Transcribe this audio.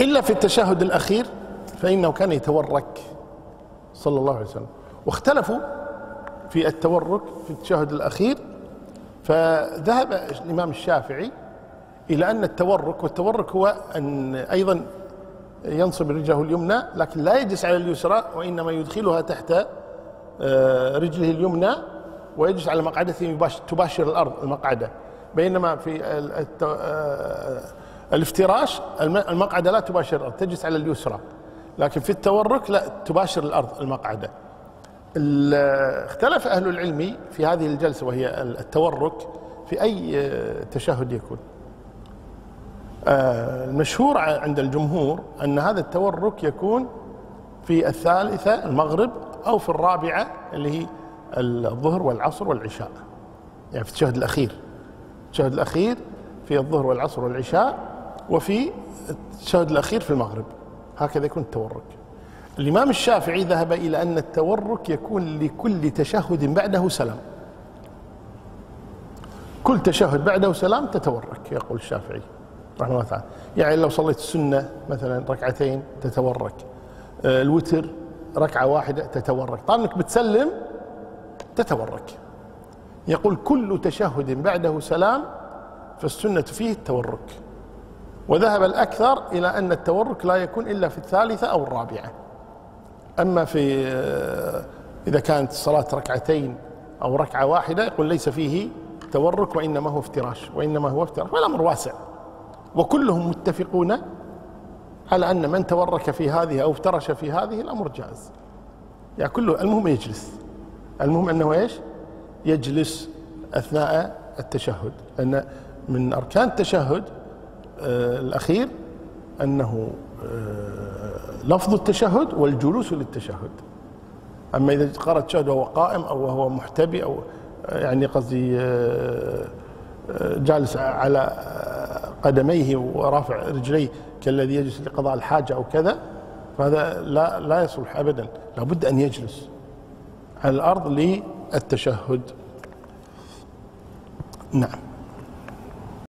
إلا في التشهد الأخير فإنه كان يتورك صلى الله عليه وسلم. واختلفوا في التورك في التشهد الأخير، فذهب الإمام الشافعي إلى أن التورك، والتورك هو أن أيضا ينصب رجله اليمنى لكن لا يجلس على اليسرى، وإنما يدخلها تحت رجله اليمنى ويجلس على مقعدته تباشر الأرض المقعدة، بينما في الافتراش المقعدة لا تباشر الأرض تجلس على اليسرى، لكن في التورك لا تباشر الأرض المقعدة. اختلف أهل العلم في هذه الجلسة وهي التورك في أي تشهد يكون. المشهور عند الجمهور أن هذا التورك يكون في الثالثة المغرب أو في الرابعة اللي هي الظهر والعصر والعشاء، يعني في التشهد الأخير. التشهد الأخير في الظهر والعصر والعشاء، وفي التشهد الأخير في المغرب، هكذا يكون التورك. الإمام الشافعي ذهب إلى أن التورك يكون لكل تشهد بعده سلام، كل تشهد بعده سلام تتورك، يقول الشافعي رحمه الله تعالى. يعني لو صليت السنة مثلا ركعتين تتورك، الوتر ركعة واحدة تتورك، طبعا انك بتسلم تتورك. يقول كل تشهد بعده سلام فالسنة فيه التورك. وذهب الأكثر إلى أن التورك لا يكون إلا في الثالثة أو الرابعة. أما في إذا كانت الصلاة ركعتين أو ركعة واحدة يقول ليس فيه تورك وإنما هو افتراش، والأمر واسع، وكلهم متفقون على أن من تورك في هذه أو افترش في هذه الأمر جائز. يعني كله المهم يجلس، المهم أنه إيش؟ يجلس أثناء التشهد، أن من أركان التشهد الأخير أنه لفظ التشهد والجلوس للتشهد. أما إذا قرأ التشهد وهو قائم أو وهو محتبي أو يعني قصدي جالس على قدميه ورافع رجليه كالذي يجلس لقضاء الحاجة أو كذا، فهذا لا يصلح أبدا، لابد أن يجلس على الأرض للتشهد. نعم.